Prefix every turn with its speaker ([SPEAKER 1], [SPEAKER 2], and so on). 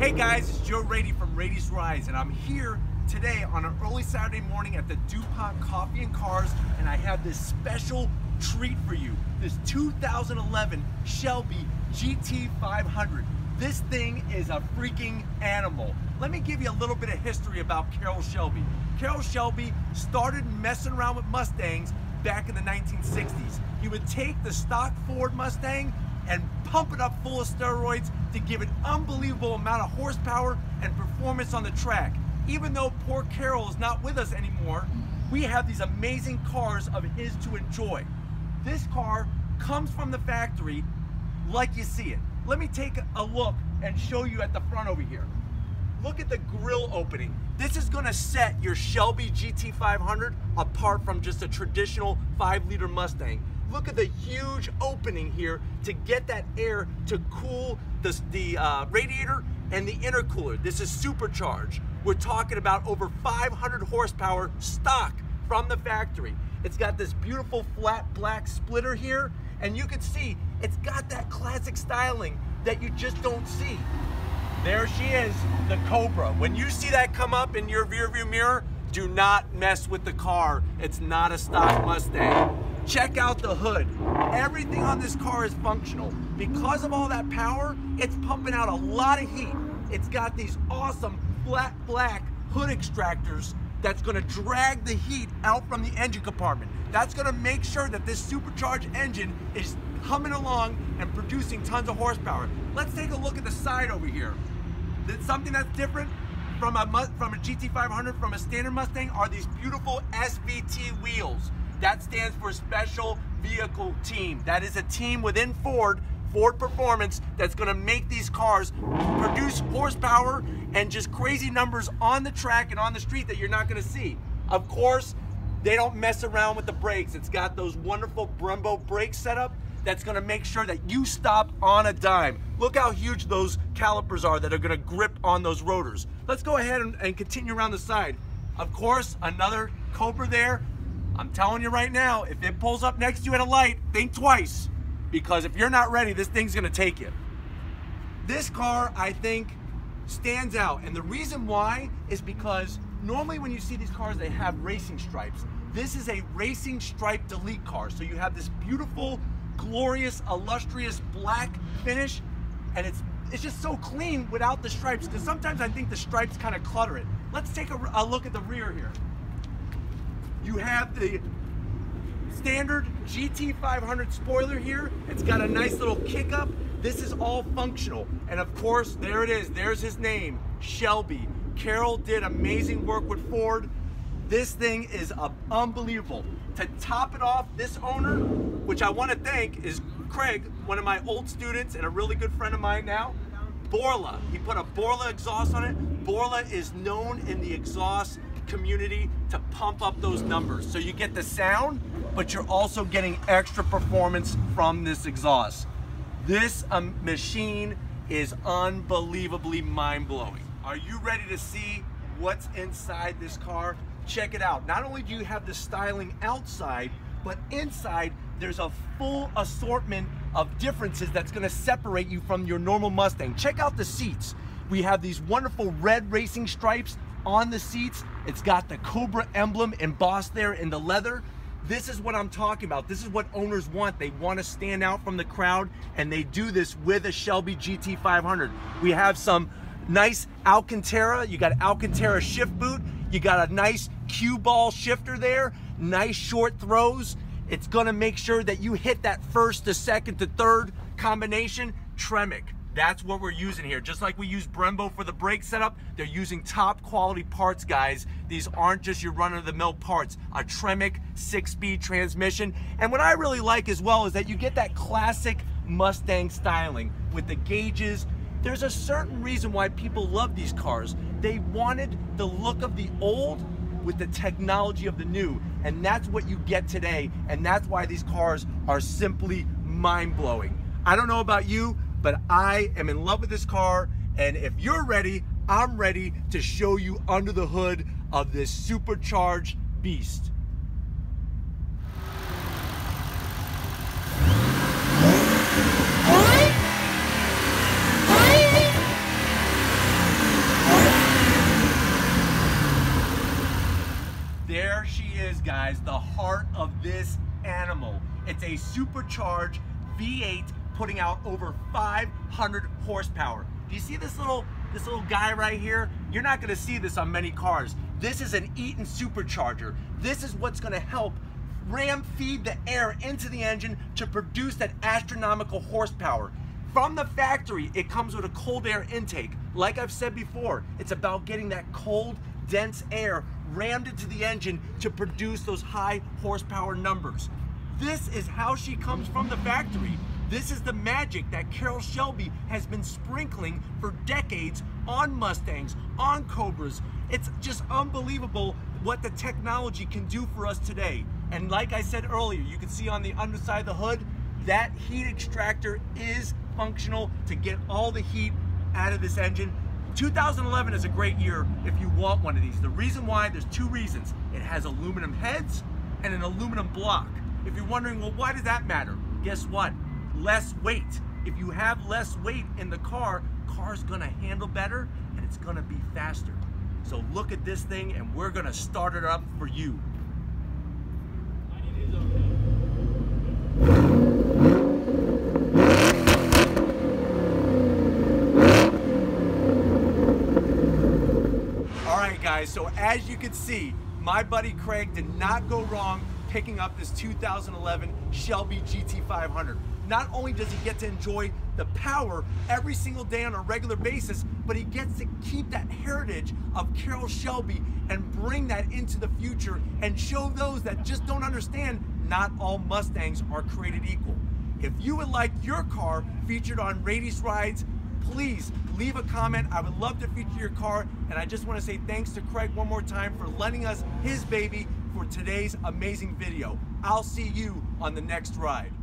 [SPEAKER 1] Hey guys, it's Joe Rady from Rady's Rides, and I'm here today on an early Saturday morning at the DuPont Coffee and Cars, and I have this special treat for you. This 2011 Shelby GT500. This thing is a freaking animal. Let me give you a little bit of history about Carroll Shelby. Carroll Shelby started messing around with Mustangs back in the 1960s. He would take the stock Ford Mustang and pump it up full of steroids to give an unbelievable amount of horsepower and performance on the track. Even though poor Carroll is not with us anymore, we have these amazing cars of his to enjoy. This car comes from the factory like you see it. Let me take a look and show you at the front over here. Look at the grille opening. This is gonna set your Shelby GT500 apart from just a traditional 5-liter Mustang. Look at the huge opening here to get that air to cool the radiator and the intercooler. This is supercharged. We're talking about over 500 horsepower stock from the factory. It's got this beautiful flat black splitter here, and you can see it's got that classic styling that you just don't see. There she is, the Cobra. When you see that come up in your rearview mirror, do not mess with the car. It's not a stock Mustang. Check out the hood. Everything on this car is functional. Because of all that power, it's pumping out a lot of heat. It's got these awesome flat black hood extractors that's gonna drag the heat out from the engine compartment. That's gonna make sure that this supercharged engine is humming along and producing tons of horsepower. Let's take a look at the side over here. Something that's different from a GT500 from a standard Mustang are these beautiful SVT wheels. That stands for Special Vehicle Team. That is a team within Ford Performance, that's gonna make these cars produce horsepower and just crazy numbers on the track and on the street that you're not gonna see. Of course, they don't mess around with the brakes. It's got those wonderful Brembo brake setup that's gonna make sure that you stop on a dime. Look how huge those calipers are that are gonna grip on those rotors. Let's go ahead and continue around the side. Of course, another Cobra there. I'm telling you right now, if it pulls up next to you at a light, think twice, because if you're not ready, this thing's gonna take you. This car, I think, stands out, and the reason why is because normally when you see these cars, they have racing stripes. This is a racing stripe delete car, so you have this beautiful, glorious, illustrious black finish, and it's just so clean without the stripes, because sometimes I think the stripes kind of clutter it. Let's take a look at the rear here. You have the standard GT500 spoiler here. It's got a nice little kick up. This is all functional. And of course, there it is. There's his name, Shelby. Carroll did amazing work with Ford. This thing is unbelievable. To top it off, this owner, which I want to thank, is Craig, one of my old students and a really good friend of mine now. Borla. He put a Borla exhaust on it. Borla is known in the exhaust community to pump up those numbers. So you get the sound, but you're also getting extra performance from this exhaust. This machine is unbelievably mind-blowing. Are you ready to see what's inside this car? Check it out. Not only do you have the styling outside, but inside there's a full assortment of differences that's gonna separate you from your normal Mustang. Check out the seats. We have these wonderful red racing stripes on the seats. It's got the Cobra emblem embossed there in the leather. This is what I'm talking about. This is what owners want. They want to stand out from the crowd, and they do this with a Shelby GT500. We have some nice Alcantara. You got Alcantara shift boot. You got a nice cue ball shifter there. Nice short throws. It's gonna make sure that you hit that first to second to third combination. Tremec. That's what we're using here. Just like we use Brembo for the brake setup, they're using top quality parts, guys. These aren't just your run-of-the-mill parts. A Tremec 6-speed transmission. And what I really like as well is that you get that classic Mustang styling with the gauges. There's a certain reason why people love these cars. They wanted the look of the old with the technology of the new. And that's what you get today. And that's why these cars are simply mind-blowing. I don't know about you, but I am in love with this car, and if you're ready, I'm ready to show you under the hood of this supercharged beast. part of this animal. It's a supercharged V8 putting out over 500 horsepower. Do you see this little guy right here? You're not gonna see this on many cars. This is an Eaton supercharger. This is what's gonna help ram feed the air into the engine to produce that astronomical horsepower. From the factory, it comes with a cold air intake. Like I've said before, it's about getting that cold, dense air rammed into the engine to produce those high horsepower numbers. This is how she comes from the factory. This is the magic that Carroll Shelby has been sprinkling for decades on Mustangs, on Cobras. It's just unbelievable what the technology can do for us today. And like I said earlier, you can see on the underside of the hood, that heat extractor is functional to get all the heat out of this engine. 2011 is a great year if you want one of these. The reason why, there's two reasons. It has aluminum heads and an aluminum block. If you're wondering, well, why does that matter? Guess what? Less weight. If you have less weight in the car's gonna handle better and it's gonna be faster. So look at this thing and we're gonna start it up for you. All right guys, so as you can see, my buddy Craig did not go wrong picking up this 2011 Shelby GT500. Not only does he get to enjoy the power every single day on a regular basis, but he gets to keep that heritage of Carroll Shelby and bring that into the future and show those that just don't understand not all Mustangs are created equal. If you would like your car featured on Rady's Rides, please leave a comment. I would love to feature your car, and I just want to say thanks to Craig one more time for lending us his baby for today's amazing video. I'll see you on the next ride.